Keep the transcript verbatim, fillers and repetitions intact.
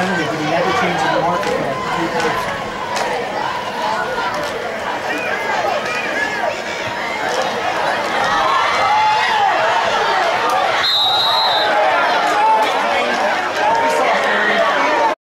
finally, but he never changed the market for like three times.